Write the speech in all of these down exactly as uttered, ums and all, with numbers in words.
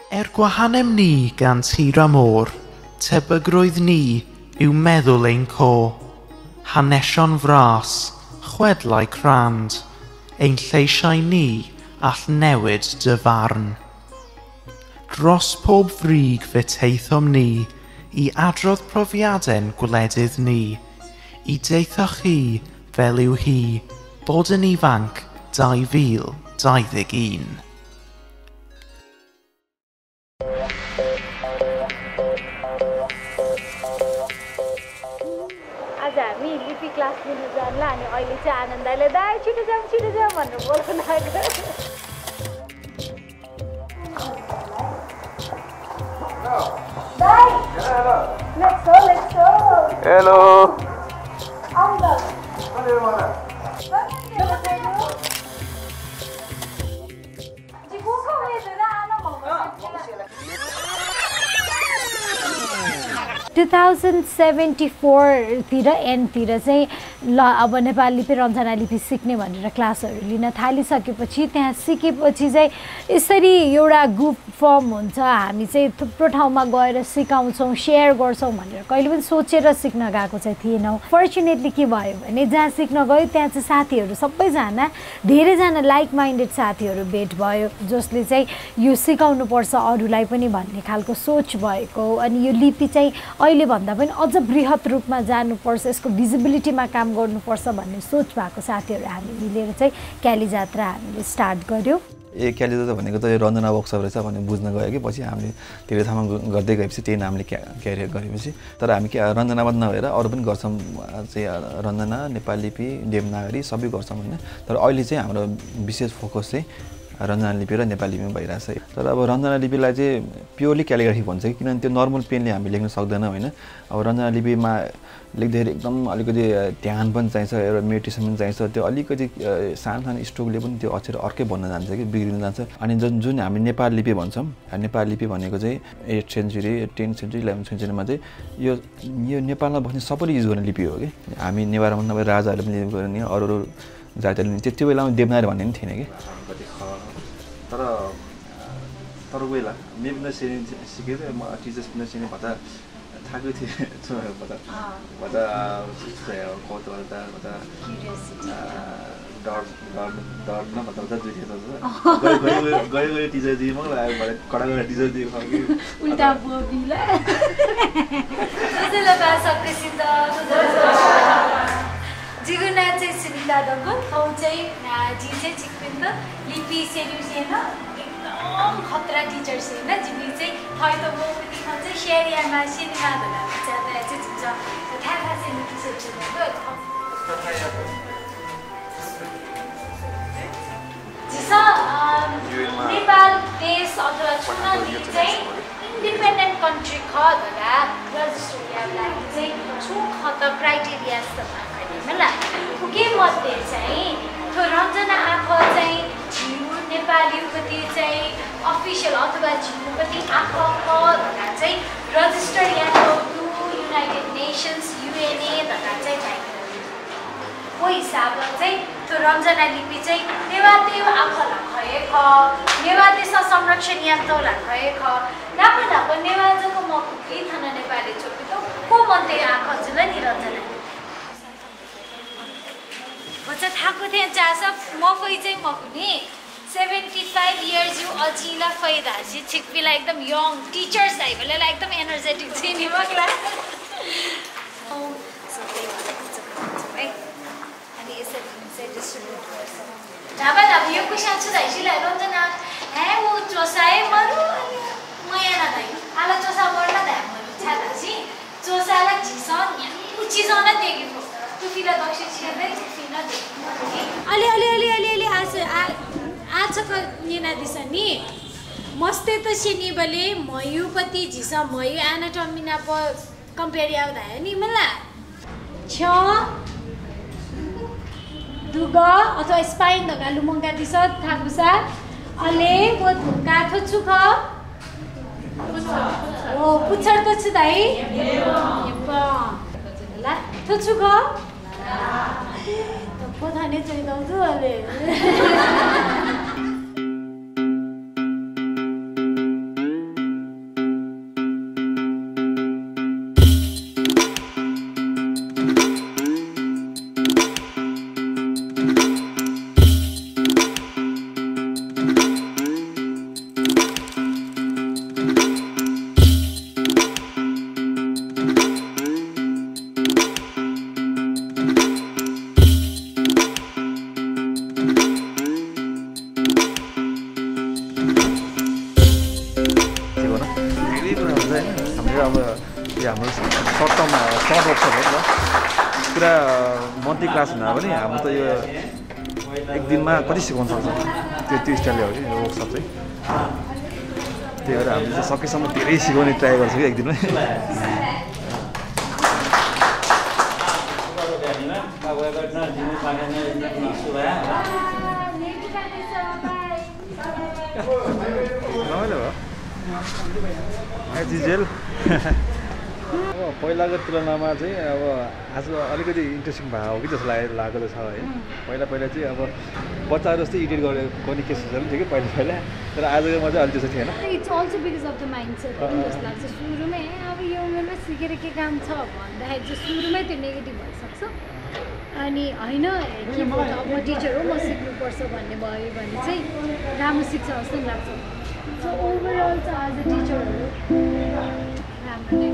Er gwahanem ni gan tir a môr, tebygrwydd ni yw meddwl ein co. Hanesion fras, chwedlau crand, ein lleisiau ni all newid dy farn. Dros pob frig fe teithom ni, i adrodd profiadau'n gwledydd ni, i deithoch chi fel yw hi, bod yn ifanc dau fil dau ddeg un. आज हामी लिपि class लिनु जानला अनि अहिले चाहिँ आनन्दले दाइ छिटो जाऊ छिटो जाऊ भनेर बोल्न लाग्यो दाइ let's go let's go hello आउँदा twenty seventy-four तिर एन्ड तिर चाहिँ ल अब नेपाली लिपि रञ्जना लिपि सिक्ने भनेर क्लासहरू लिन थालिसकेपछि त्यहाँ सिकेपछि चाहिँ यसरी एउटा ग्रुप फर्म हुन्छ हामी चाहिँ थुप्रो ठाउँमा गएर सिकाउँछौँ सेयर गर्छौँ भनेर कहिले पनि सोचेर सिक्न गएको चाहिँ थिएनौँ फर्चुनेटली के भयो भने जहाँ सिक्न गयो त्यहाँ चाहिँ साथीहरू सबैजना धेरैजना लाइक माइन्डेड साथीहरू भेट भयो जसले चाहिँ यो सिकाउनुपर्छ अरूलाई पनि भन्ने खालको सोच भएको अनि यो लिपि चाहिँ अहिले भन्दा पनि अझ बृहत रूपमा जानुपर्छ यसको भिजिबिलिटीमा काम गर्नुपर्छ भन्ने सोच भएको साथीहरू हामी मिलेर चाहिँ क्याली जात्रा हामीले स्टार्ट गर्यौँ ए क्याली जात्रा भनेको त यो रञ्जना वर्कसप रहेछ भन्ने बुझ्न गयो कि पछि हामीले धेरै ठाउँमा गर्दै गएपछि त्यही नामले क्यारियर गरेपछि तर हामी के रञ्जना मात्र नभएर अरू पनि गर्छौँ चाहिँ रञ्जना नेपाली लिपि देवनागरी सबै गर्छौँ होइन तर अहिले चाहिँ हाम्रो विशेष फोकस चाहिँ रञ्जना लिपि र नेपाली लिपिमा भइरहेछ तर अब रञ्जना लिपिलाई चाहिँ प्योरली क्यालिग्राफी भन्छ कि किनभने त्यो नर्मल पेनले हामी लेख्न सक्दैन होइन अब रञ्जना लिपिमा लेख्दाखेरि एकदम अलिकति ध्यान पनि चाहिन्छ एउटा मेडिटेसन पनि चाहिन्छ त्यो अलिकति सानो सानो स्ट्रोकले पनि त्यो अक्षर अर्कै बन्न जान्छ कि बिग्रिन जान्छ अनि जुन जुन हामी नेपाली लिपि भन्छौँ नेपाली लिपि भनेको चाहिँ eight century ten century eleven सेन्चुरीमा चाहिँ यो यो नेपालमा बस्ने सबैले युज गर्ने लिपि हो कि हामी नेवारमा नभए राजाहरूले पनि युज गर्ने अरू अरू जातिहरूले त्यो त्यो बेलामा देवनागरी भन्ने पनि थिएन कि तर तर बेला मेपिन सिकेको थिएँ म टिचर्स पिन सिक्ने भत्ता थाकेको थिएँ भत्ता भत्ता कौतूहलता भत्ता डर डर डर न भत्ता भत्ता दुई थियो गयो गयो गयो टिचर दिए म कडा गएर टिचर दिए उल्टा बोबिला त्यसले भाषाको सिद्ध जिगुना चाहिँ सुनिता दङ्गो ठाउँ चाहिँ जी चाहिँ चिकपिन्द लिपि सेल्युसन एकदम खतरा टिचर होइन जिमी चाहिँ थै त म पनि खान्छ सेरियामा सिनेमा धला ज्यादा चाहिँ हुन्छ थाहा छैन टिचर जिसा नेपाल देश अथवा चुनावी चाहिँ इन्डिपेन्डेन्ट कन्ट्री ख धला रजिस्ट्रीका लागि चाहिँ छु खत क्राइटेरिया होला के मध्ये चाहिँ त्यो रञ्जना आँखा चाहिँ झिउ नेपाली कति चाहिँ अफिसियल अथवा झिउ कति आँखा धरा चाहिँ रजिस्टर्ड या युनाइटेड नेसन्स युएनए धरा चाहिँ चाहिन्छ को हिसाबले चाहिँ त्यो रञ्जना लिपि चाहिँ नेवाते आँखालाई खए ख नेवाते संरक्षण यन्त्रलाई खए ख नापा नापा नेवाजको म केही थाना नेपाली छोपी त को मन्ते आँखा जुल नि रञ्जना बच्चा थाको थिएँ चास म फै चाहिँ म पनि सेभेन्टी फाइभ इयर्स यु अजिला फाइदा चाहिँ छिक्पीलाई एकदम यङ टिचर्स आइबोलाई एकदम एनर्जेटिक चाहिँ नि म क्लास है अनि यसरी चाहिँ डिस्ट्रिब्युट गर्छ ढाबा ढाबा यो क्वेसन छु दाइसीलाई रञ्जना हे ऊ चोसाए मरु मया नदाइ आला चोसा मर्न दा मरु छादा छि चोसाला झिस उचिसन देगी तुफिला दक्ष छिर्दै तुफिला देगी अलि अलि अलि अलि अलि आज आज क निना दिसनी मस्ते त सिनी बले मयुपति झिस मयु एनाटोमिना प कम्पेयर याउदा नि मला छ दुगा अथवा स्पाइन दगा लुमंगा दिस थाकुसा अले वो काथो छुख ओ पुछर त छु दाइ ला तो छुख त पथाने चाहिँ दाउजु अले होइन हामीले अब यो हाम्रो सर्ट टर्म सर्ट वर्कसप हो नि त पुरा मन्थली क्लास हुँदा पनि हाम्रो त यो एक दिनमा कति सिकाउन सक्छ त्यो त्यो स्टाइलले हो कि यो वर्कसप चाहिँ त्यही भएर हामीले चाहिँ सकेसम्म धेरै सिकाउने ट्राई गर्छ कि एक दिनमै रमाइलो भयो जिजेल अब पहिलाको तुलनामा चाहिँ अब आज अलिकति इन्ट्रेस्टिङ भएको हो कि जस्तो लाग्यो लागेको छ है पहिला पहिला चाहिँ अब बच्चाहरू जस्तै इडिट गरेर गर्ने केसहरू थियो कि पहिला पहिला तर आजकोमा चाहिँ अलिक त्यस्तो थिएन it's also because of the mindset जस्तो लाग्छ सुरुमै अब यो उमेरमा सिकेर के काम छ भन्दाखेरि चाहिँ सुरुमै त्यो नेगेटिभ भइसक्छ अनि होइन के भन्छ अब म टिचर हो म सिक्नुपर्छ भन्ने भयो भने चाहिँ राम्रो सिक्छ जस्तो पनि लाग्छ सो ओभरअल चाहिँ एज अ टिचरहरू राम्रो नै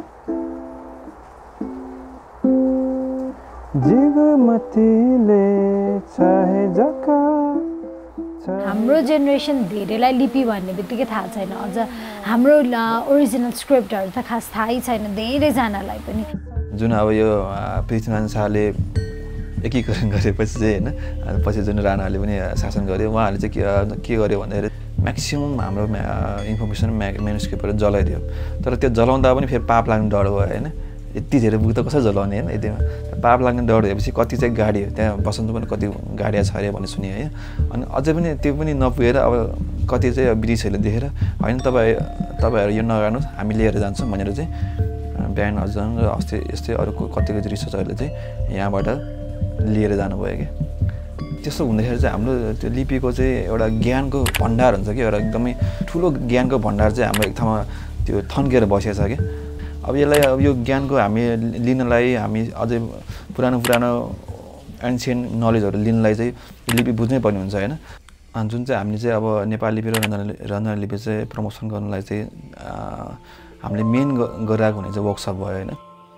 हाम्रो जेनेरेसन धेरैलाई लिपि भन्ने बित्तिकै थाहा छैन अझ हाम्रो ओरिजिनल स्क्रिप्टहरू त खास थाहै छैन धेरैजनालाई पनि जुन अब यो पृथ्वीनारायण शाहले एकीकरण गरेपछि चाहिँ होइन पछि जुन राणाहरूले पनि शासन गर्यो उहाँहरूले चाहिँ के के गर्यो भन्दाखेरि म्याक्सिमम् हाम्रो इन्फर्मेसन म्या म्यानुस्क्रिप्टहरू जलाइदियो तर त्यो जलाउँदा पनि फेरि पाप लाग्ने डर भयो होइन यति धेरै बुक त कसरी जलाउने होइन यति पाप लाग्ने डर भएपछि कति चाहिँ गाडी त्यहाँ बसन्त पनि कति गाडिया छ अरे भन्ने सुने है अनि अझै पनि त्यो पनि नपुगेर अब कति चाहिँ ब्रिटिसहरूले देखेर होइन तपाईँ तपाईँहरू यो नगर्नुहोस् हामी लिएर जान्छौँ भनेर चाहिँ बिहान अझन र अस्ति यस्तै अरू कतिको रिसर्चहरूले चाहिँ यहाँबाट लिएर जानुभयो कि त्यस्तो हुँदाखेरि चाहिँ हाम्रो त्यो लिपिको चाहिँ एउटा ज्ञानको भण्डार हुन्छ कि एउटा एकदमै ठुलो ज्ञानको भण्डार चाहिँ हाम्रो एक ठाउँमा त्यो थन्केर बसेको छ कि अब यसलाई अब यो ज्ञानको हामी लिनलाई हामी अझै पुरानो पुरानो एन्सियन्ट नलेजहरू लिनलाई चाहिँ लिपि बुझ्नै पर्ने हुन्छ होइन अनि जुन चाहिँ हामीले चाहिँ अब नेपाली लिपि र रञ्जना लिपि चाहिँ प्रमोसन गर्नलाई चाहिँ हामीले मेन गरिरहेको हुने चाहिँ वर्कसप भयो होइन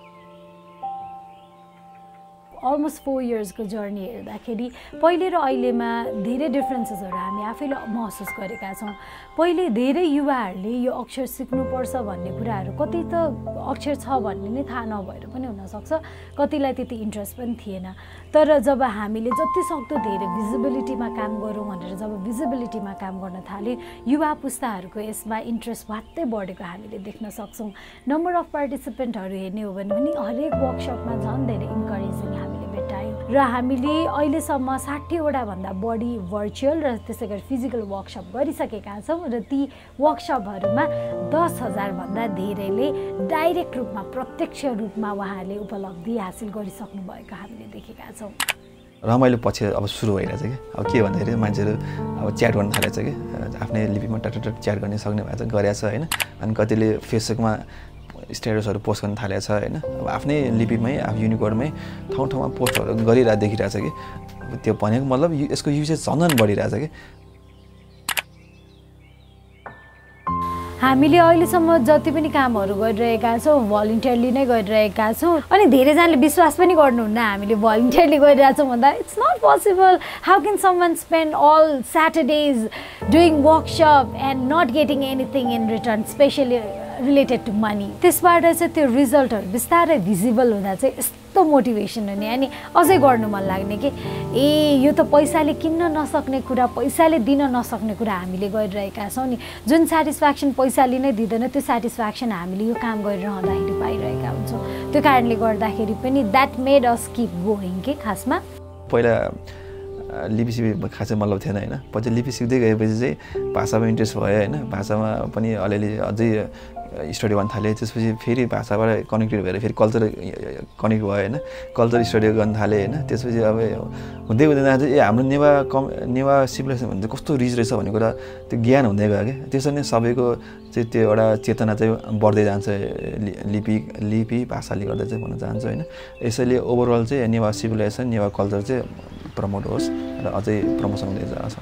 अलमोस्ट फोर इयर्सको जर्नी हेर्दाखेरि पहिले र अहिलेमा धेरै डिफ्रेन्सेसहरू हामी आफैले महसुस गरेका छौँ पहिले धेरै युवाहरूले यो अक्षर सिक्नुपर्छ भन्ने कुराहरू कति त अक्षर छ भन्ने नै थाहा नभएर पनि हुनसक्छ कतिलाई त्यति इन्ट्रेस्ट पनि थिएन तर जब हामीले जति सक्दो धेरै भिजिबिलिटीमा काम गरौँ भनेर जब भिजिबिलिटीमा काम गर्न थाल्यौँ युवा पुस्ताहरूको यसमा इन्ट्रेस्ट भत्तै बढेको हामीले देख्न सक्छौँ नम्बर अफ पार्टिसिपेन्टहरू हेर्ने हो भने पनि हरेक वर्कसपमा झन् धेरै इन्करेजिङ हामीले भेटायौँ र हामीले अहिलेसम्म साठीवटा भन्दा बढी भर्चुअल र त्यसै गरी फिजिकल वर्कसप गरिसकेका छौँ र ती वर्कसपहरूमा दस हजार भन्दा धेरैले डाइरेक्ट रूपमा प्रत्यक्ष रूपमा उहाँहरूले उपलब्धि हासिल गरिसक्नु भएको हामीले देखेका छौँ रमाइलो पछि अब सुरु भइरहेछ कि अब के भन्दाखेरि मान्छेहरू अब च्याट गर्न थालेछ कि आफ्नै लिपिमा टटट च्याट गर्ने सक्ने भएको छ गरेछ होइन अनि कतिले फेसबुकमा स्टेटसहरू पोस्ट गर्न थालेको छ होइन अब आफ्नै लिपिमै आफू युनिकोडमै ठाउँ ठाउँमा पोस्टहरू गरिरहेको देखिरहेछ कि त्यो भनेको मतलब यसको युजेज झन् बढिरहेछ कि हामीले अहिलेसम्म जति पनि कामहरू गरिरहेका छौँ भलिन्टियरली नै गरिरहेका छौँ अनि धेरैजनाले विश्वास पनि गर्नुहुन्न हामीले भलिन्टियरली गरिरहेछौँ भन्दा it's not possible how can someone spend all Saturdays doing workshop and not getting anything in return specially related to money त्यसबाट चाहिँ त्यो रिजल्टहरू बिस्तारै भिजिबल हुँदा चाहिँ यस्तो मोटिभेसन हुने अनि अझै गर्नु मन लाग्ने कि ए यो त पैसाले किन्न नसक्ने कुरा पैसाले दिन नसक्ने कुरा हामीले गरिरहेका छौँ नि जुन सेटिस्फ्याक्सन पैसाले नै दिँदैन त्यो सेटिस्फ्याक्सन हामीले यो काम गरिरहँदाखेरि पाइरहेका हुन्छौँ त्यो कारणले गर्दाखेरि पनि that made us keep going के खासमा पहिला लिपि सिपी खासै मतलब थिएन होइन पछि लिपि सिक्दै गएपछि चाहिँ भाषामा इन्ट्रेस्ट भयो होइन भाषामा पनि अलिअलि अझै स्टडी गर्न थालेँ त्यसपछि फेरि भाषाबाट कनेक्टेड भएर फेरि कल्चर कनेक्ट भयो होइन कल्चर स्टडी गर्न थालेँ होइन त्यसपछि अब हुँदै हुँदै जाँदा चाहिँ ए हाम्रो नेवा कम नेवा सिभिलाइजेसन भने चाहिँ कस्तो रिच रहेछ भन्ने कुरा त्यो ज्ञान हुँदै गयो क्या त्यसरी नै सबैको चाहिँ त्यो एउटा चेतना चाहिँ बढ्दै जान्छ लिपि लिपि भाषाले गर्दा चाहिँ भन्न चाहन्छु होइन यसैले ओभरअल चाहिँ नेवा सिभिलाइजेसन नेवा कल्चर चाहिँ प्रमोट होस् र अझै प्रमोसन हुँदै जान्छ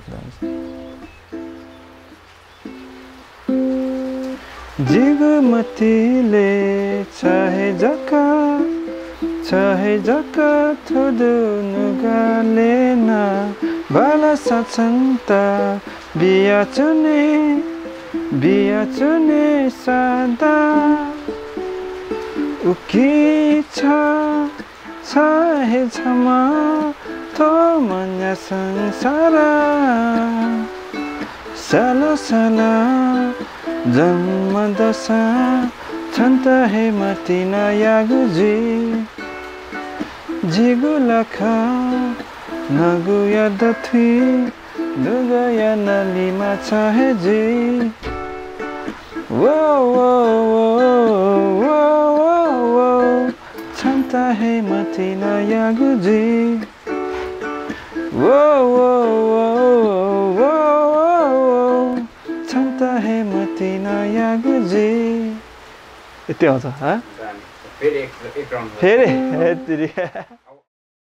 जिगमतीले चाहे जका चाहे जका थुदुनु गालेना बाला सचन्ता बिया चुने बिया चुने सादा उकी छ चाहे क्षमा तो मन्या संसार साला साला जन्म दशा छन्त हे मतिना यागुजी जिगुलखा नगुया दथी दुगया नलीमा चाहे जी वो वो वो वो वो छन्त हे मतिना यागुजी वो वो वो वो वो छन्त हे मतिना यागुजी यति आउँछ फेरि फेरि